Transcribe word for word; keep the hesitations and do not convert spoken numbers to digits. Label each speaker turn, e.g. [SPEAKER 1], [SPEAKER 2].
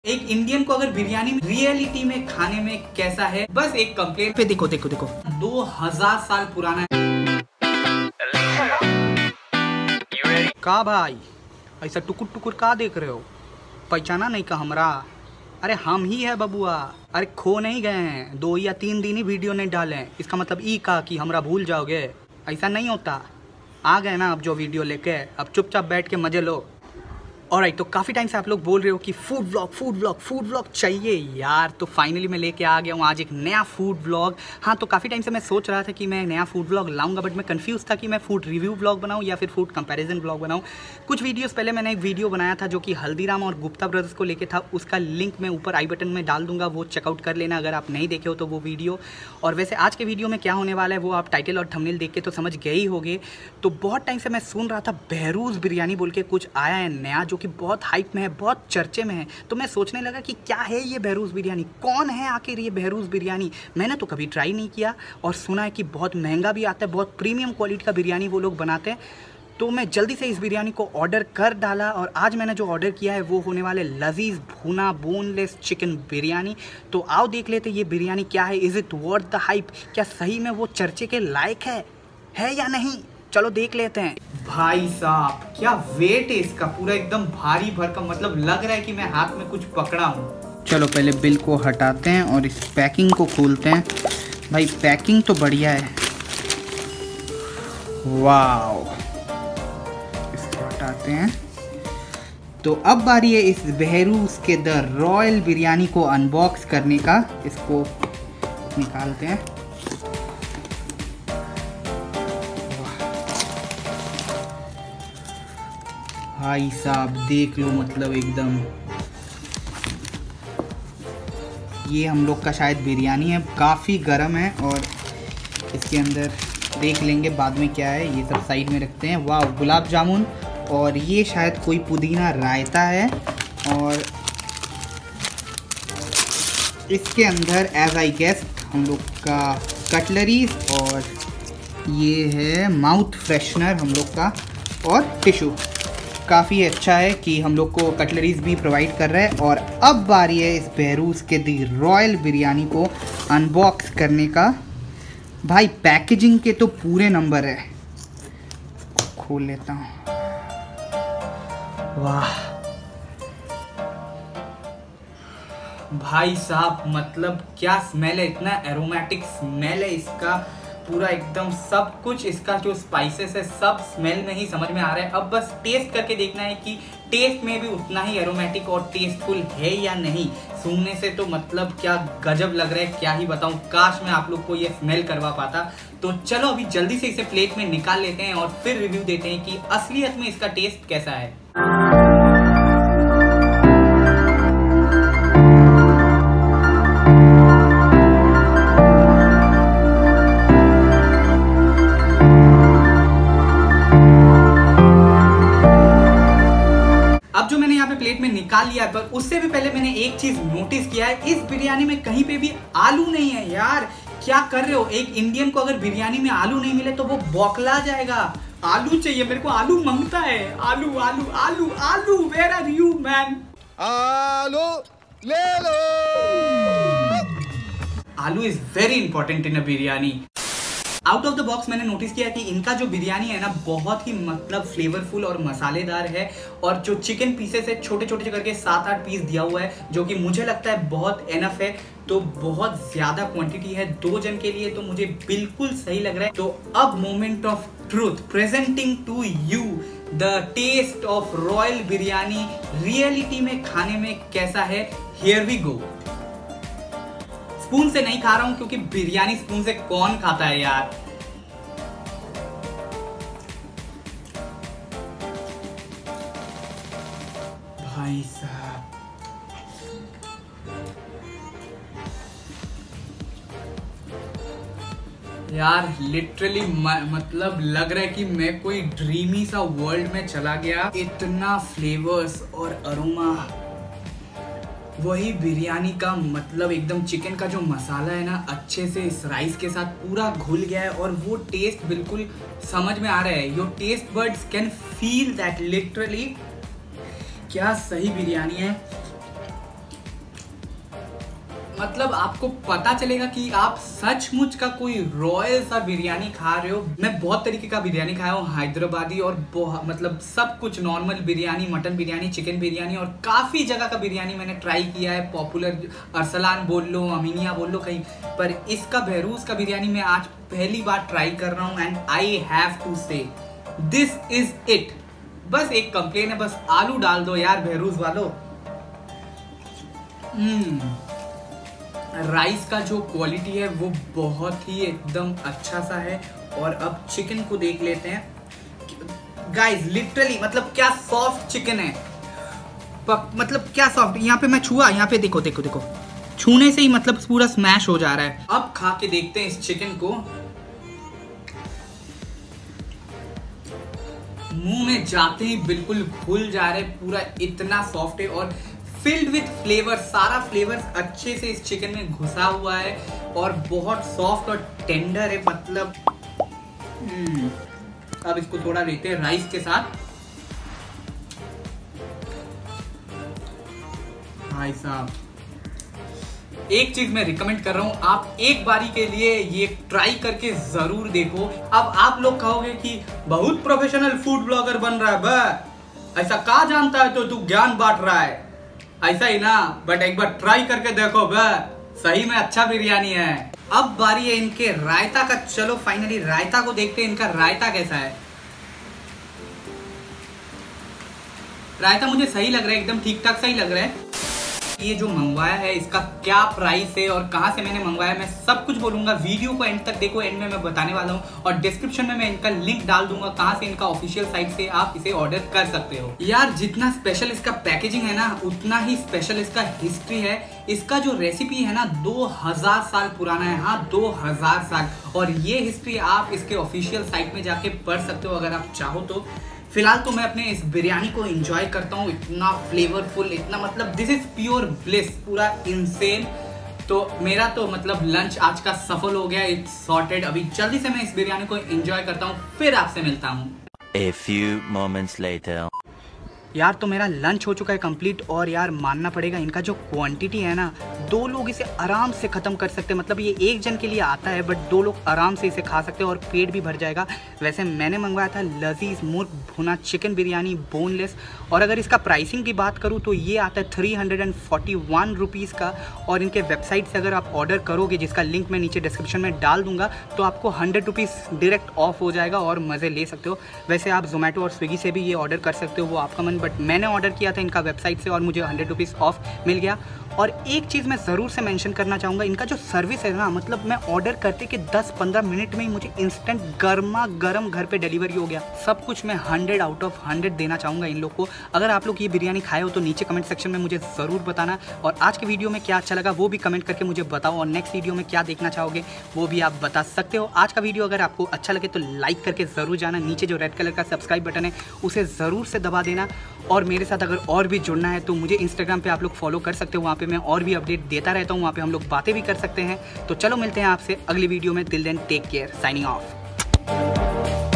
[SPEAKER 1] एक इंडियन को अगर बिरयानी रियलिटी में खाने में कैसा है, बस एक कंप्लेंट पे देखो देखो देखो दो हजार साल पुराना का भाई ऐसा टुकुर टुकुर का देख रहे हो? पहचाना नहीं का हमरा? अरे हम ही है बबुआ। अरे खो नहीं गए हैं, दो या तीन दिन ही वीडियो नहीं डाले, इसका मतलब ई का कि हमरा भूल जाओगे? ऐसा नहीं होता। आ गए ना अब जो वीडियो लेके, अब चुपचाप बैठ के मजे लो। ऑलराइट, तो काफ़ी टाइम से आप लोग बोल रहे हो कि food vlog food vlog food vlog चाहिए यार, तो फाइनली मैं लेके आ गया हूँ आज एक नया फूड व्लॉग। हाँ, तो काफ़ी टाइम से मैं सोच रहा था कि मैं नया फूड व्लॉग लाऊंगा, बट मैं कंफ्यूज था कि मैं फूड रिव्यू व्लॉग बनाऊँ या फिर फूड कंपैरिजन व्लॉग बनाऊँ। कुछ वीडियोस पहले मैंने एक वीडियो बनाया था जो कि हल्दीराम और गुप्ता ब्रदर्स को लेके था, उसका लिंक मैं ऊपर आई बटन में डाल दूंगा, वो चेकआउट कर लेना अगर आप नहीं देखे हो तो वो वीडियो। और वैसे आज के वीडियो में क्या होने वाला है वो आप टाइटल और थंबनेल देख के तो समझ गए ही होंगे। तो बहुत टाइम से मैं सुन रहा था बहरूज बिरयानी बोल के कुछ आया है नया, जो कि बहुत हाइप में है, बहुत चर्चे में है। तो मैं सोचने लगा कि क्या है ये बहरूज बिरयानी, कौन है आखिर ये बहरूज बिरयानी। मैंने तो कभी ट्राई नहीं किया और सुना है कि बहुत महंगा भी आता है, बहुत प्रीमियम क्वालिटी का बिरयानी वो लोग बनाते हैं। तो मैं जल्दी से इस बिरयानी को ऑर्डर कर डाला और आज मैंने जो ऑर्डर किया है वो होने वाले लजीज भुना बोनलेस चिकन बिरयानी। तो आओ देख लेते ये बिरयानी क्या है, is it worth the hype, क्या सही में वो चर्चे के लायक है है या नहीं। चलो देख लेते हैं। भाई साहब क्या वेट है इसका, पूरा एकदम भारी भरकम, मतलब लग रहा है कि मैं हाथ में कुछ पकड़ा हूँ। चलो पहले बिल को हटाते हैं और इस पैकिंग को खोलते हैं। भाई पैकिंग तो बढ़िया है, वाओ। इसको हटाते हैं। तो अब बारी है इस बहरूज के द रॉयल बिरयानी को अनबॉक्स करने का। इसको निकालते हैं। भाई साहब देख लो, मतलब एकदम ये हम लोग का शायद बिरयानी है, काफ़ी गर्म है। और इसके अंदर देख लेंगे बाद में क्या है, ये सब साइड में रखते हैं। वाह, गुलाब जामुन और ये शायद कोई पुदीना रायता है। और इसके अंदर एज आई गेस हम लोग का कटलरीज और ये है माउथ फ्रेशनर हम लोग का और टिशू। काफ़ी अच्छा है कि हम लोग को कटलरीज भी प्रोवाइड कर रहा है। और अब बारी है इस बहरूज के दी रॉयल बिरयानी को अनबॉक्स करने का। भाई पैकेजिंग के तो पूरे नंबर है, खोल लेता हूँ। वाह भाई साहब, मतलब क्या स्मेल है, इतना एरोमेटिक स्मेल है इसका, पूरा एकदम सब कुछ इसका जो स्पाइसेस है सब स्मेल में ही समझ में आ रहा है। अब बस टेस्ट करके देखना है कि टेस्ट में भी उतना ही एरोमेटिक और टेस्टफुल है या नहीं। सूंघने से तो मतलब क्या गजब लग रहा है, क्या ही बताऊं। काश मैं आप लोग को ये स्मेल करवा पाता। तो चलो अभी जल्दी से इसे प्लेट में निकाल लेते हैं और फिर रिव्यू देते हैं कि असलियत में इसका टेस्ट कैसा है। अब जो मैंने यहाँ पे प्लेट में निकाल लिया है, पर उससे भी पहले मैंने एक चीज नोटिस किया है, इस बिरयानी में कहीं पे भी आलू नहीं है। यार क्या कर रहे हो? एक इंडियन को अगर बिरयानी में आलू नहीं मिले तो वो बौखला जाएगा। आलू चाहिए मेरे को, आलू मांगता है। आलू आलू आलू आलू, वेयर आर यू मैन?
[SPEAKER 2] आलू ले लो।
[SPEAKER 1] आलू is very important in a biryani. Out of the box मैंने नोटिस किया कि इनका जो बिरयानी है ना बहुत ही मतलब फ्लेवरफुल और मसालेदार है। और जो चिकन पीसेस है छोटे छोटे करके सात आठ पीस दिया हुआ है, जो कि मुझे लगता है बहुत एनफ है। तो बहुत ज़्यादा क्वांटिटी है दो जन के लिए, तो मुझे बिल्कुल सही लग रहा है। तो अब moment of truth, presenting to you the taste of royal biryani reality में खाने में कैसा है। Here we go. स्पून से नहीं खा रहा हूं क्योंकि बिरयानी स्पून से कौन खाता है यार। भाई साहब यार लिटरली मतलब लग रहा है कि मैं कोई ड्रीमी सा वर्ल्ड में चला गया। इतना फ्लेवर्स और अरोमा, वही बिरयानी का मतलब एकदम चिकन का जो मसाला है ना अच्छे से इस राइस के साथ पूरा घुल गया है और वो टेस्ट बिल्कुल समझ में आ रहा है। Your taste buds can feel that literally. क्या सही बिरयानी है। मतलब आपको पता चलेगा कि आप सचमुच का कोई रॉयल सा बिरयानी खा रहे हो। मैं बहुत तरीके का बिरयानी खाया हूँ, हैदराबादी और मतलब सब कुछ normal biryani, mutton biryani, chicken biryani और काफी जगह का बिरयानी मैंने ट्राई किया है। पॉपुलर अरसलान बोल लो, अमीनिया बोल लो कहीं, पर इसका बहरूज का बिरयानी मैं आज पहली बार ट्राई कर रहा हूँ and I have to say this is it. बस एक कंप्लेन है, बस आलू डाल दो यार बहरूज वालों। हम्म राइस का जो क्वालिटी है वो बहुत ही एकदम अच्छा सा है। और अब चिकन को देख लेते हैं गाइस, लिटरली मतलब क्या सॉफ्ट चिकन है, मतलब क्या सॉफ्ट। यहाँ पे मैं छुआ, यहाँ पे देखो देखो देखो, छूने से ही मतलब पूरा स्मैश हो जा रहा है। अब खा के देखते हैं इस चिकन को। मुंह में जाते ही बिल्कुल घुल जा रहे, पूरा इतना सॉफ्ट है और फिल्ड विथ फ्लेवर। सारा फ्लेवर अच्छे से इस चिकन में घुसा हुआ है और बहुत सॉफ्ट और टेंडर है मतलब। अब इसको थोड़ा लेते हैं राइस के साथ। भाई साहब, एक चीज मैं रिकमेंड कर रहा हूं, आप एक बारी के लिए ये ट्राई करके जरूर देखो। अब आप लोग कहोगे कि बहुत प्रोफेशनल फूड ब्लॉगर बन रहा है बे, ऐसा कहाँ जानता है तो तू ज्ञान बांट रहा है, ऐसा ही ना। बट एक बार ट्राई करके देखो बे, सही में अच्छा बिरयानी है। अब बारी है इनके रायता का। चलो फाइनली रायता को देखते हैं, इनका रायता कैसा है। रायता मुझे सही लग रहा है, एकदम ठीक ठाक सही लग रहा है। ये जो मंगवाया है इसका क्या प्राइस है और कहां से मैंने मंगवाया मैं सब कुछ बोलूंगा। वीडियो को एंड तक देखो, एंड में मैं बताने वाला हूं और डिस्क्रिप्शन में मैं इनका लिंक डाल दूंगा कहां से इनका ऑफिशियल साइट से आप इसे ऑर्डर कर सकते हो। यार जितना स्पेशल इसका पैकेजिंग है ना, उतना ही स्पेशल इसका हिस्ट्री है। इसका जो रेसिपी है ना दो हजार साल पुराना है। हाँ, दो हजार साल। और ये हिस्ट्री आप इसके ऑफिशियल साइट में जाके पढ़ सकते हो अगर आप चाहो तो। फिलहाल तो मैं अपने इस बिरयानी को एंजॉय करता हूँ, इतना फ्लेवरफुल, इतना मतलब दिस इज प्योर ब्लिस, पूरा इंसेन। तो मेरा तो मतलब लंच आज का सफल हो गया, इट्स सॉर्टेड। अभी जल्दी से मैं इस बिरयानी को एंजॉय करता हूँ, फिर आपसे मिलता हूँ।
[SPEAKER 3] A few moments later.
[SPEAKER 1] यार तो मेरा लंच हो चुका है कंप्लीट और यार मानना पड़ेगा इनका जो क्वांटिटी है ना, दो लोग इसे आराम से ख़त्म कर सकते हैं। मतलब ये एक जन के लिए आता है बट दो लोग आराम से इसे खा सकते हैं और पेट भी भर जाएगा। वैसे मैंने मंगवाया था लजीज मुर्ग भुना चिकन बिरयानी बोनलेस, और अगर इसका प्राइसिंग की बात करूँ तो ये आता है three hundred and forty one rupees का। और इनके वेबसाइट से अगर आप ऑर्डर करोगे, जिसका लिंक मैं नीचे डिस्क्रिप्शन में डाल दूंगा, तो आपको हंड्रेड रुपीज़ डायरेक्ट ऑफ हो जाएगा और मज़े ले सकते हो। वैसे आप जोमेटो और स्विगी से भी ये ऑर्डर कर सकते हो, वो आपका मन, बट मैंने ऑर्डर किया था इनका वेबसाइट से और मुझे हंड्रेड रुपीज़ ऑफ मिल गया। और एक चीज़ मैं ज़रूर से मेंशन करना चाहूँगा, इनका जो सर्विस है ना, मतलब मैं ऑर्डर करते कि दस पंद्रह मिनट में ही मुझे इंस्टेंट गर्मा गर्म घर पे डिलीवरी हो गया। सब कुछ मैं हंड्रेड आउट ऑफ हंड्रेड देना चाहूँगा इन लोग को। अगर आप लोग ये बिरयानी खाए हो तो नीचे कमेंट सेक्शन में मुझे ज़रूर बताना, और आज के वीडियो में क्या अच्छा लगा वो भी कमेंट करके मुझे बताओ, और नेक्स्ट वीडियो में क्या देखना चाहोगे वो भी आप बता सकते हो। आज का वीडियो अगर आपको अच्छा लगे तो लाइक करके ज़रूर जाना, नीचे जो रेड कलर का सब्सक्राइब बटन है उसे ज़रूर से दबा देना। और मेरे साथ अगर और भी जुड़ना है तो मुझे इंस्टाग्राम पे आप लोग फॉलो कर सकते हो, वहाँ पे मैं और भी अपडेट देता रहता हूँ, वहाँ पे हम लोग बातें भी कर सकते हैं। तो चलो मिलते हैं आपसे अगली वीडियो में। Till then take care, signing of.